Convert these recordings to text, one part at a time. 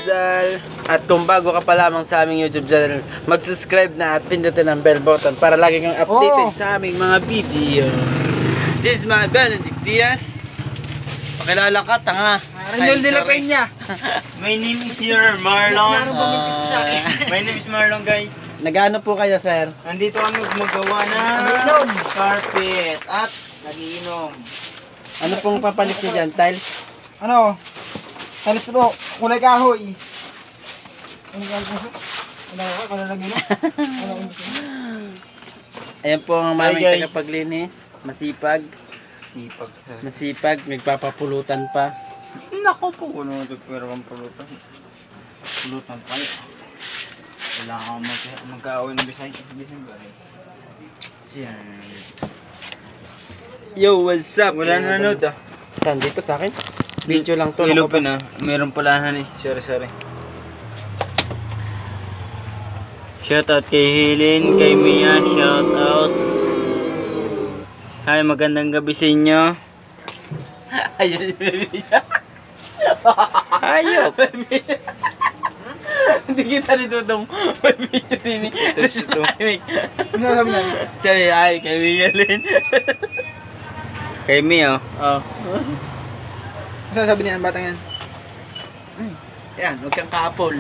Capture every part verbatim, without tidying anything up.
idol. At kung bago ka pa lamang sa aming YouTube channel, mag-subscribe na at pindutin ang bell button para lagi kang updated oh. sa aming mga video. This is my Benedict Diaz. Pakilala ka, tanga. Renol de la Peña. My name is your Marlon. Uh, My name is Marlon, guys. Nagano po kayo, sir? Nandito kami magawa ng carpet at nagiinom. Ano pong papalit niyo dyan? Tiles? Ano? Tiles po. Kulay kahoy. Ano ka? Ano ka? Ano lagi na? Ayan po ang maming tagapaglinis. Masipag. Sipag. Masipag. Nagpapapulutan pa. Nako po. Ano nagpapulutan? Pulutan. Pulutan pa. Wala akong magka-awin ng Bisay. December. Siyan. Yo, what's up? Wala na nanood ah. Saan? Dito sa akin? Video lang to. Ilo pa na. Meron pala na eh. Sorry, sorry. Shoutout kay Helen, kay Mia. Shoutout. Hi, magandang gabi sa inyo. Ayun, baby. Ayop. Hindi kita nito itong may video din. Ito. Ano sabi niya? Kay, ay, kay Miguelin. Kay Mia. Oh. Ano sabi niya ang batang yan? Ayan, huwag kang kaapol.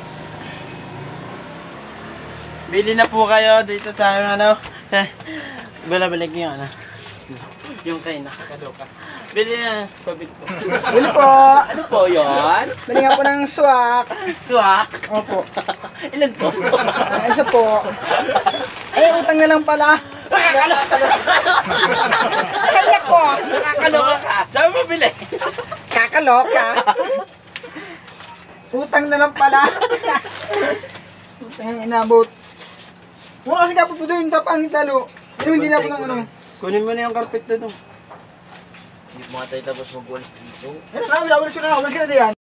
Bili na po kayo dito sa ano. Balabalik niyo ano. Yung kay nakakaloka. Bili na. Pabit po. Bili po. Ano po yun? Bili nga po ng swak. Swak? Opo. Ilan po? Ah, isa po. Ay, utang na lang pala. Kaya ko. Nakakaloka ka. Saan mo bili? Kakaloka. Utang na lang pala. Utang ang inabot. Muna kasi kapag po doon, papangit lalo. Yung hindi na po ng ano. Kunin mo na yung carpet na doon. Hindi mo matay tapos mag-walis dito. Ano na, wala, wala siya na. Wala siya na diyan.